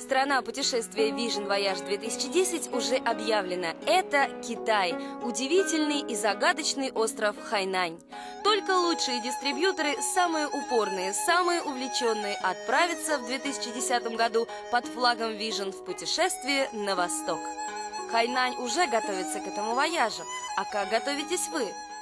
Страна путешествия Vision Voyage 2010 уже объявлена. Это Китай, удивительный и загадочный остров Хайнань. Только лучшие дистрибьюторы, самые упорные, самые увлеченные отправятся в 2010 году под флагом Vision в путешествие на восток. Хайнань уже готовится к этому вояжу. А как готовитесь вы?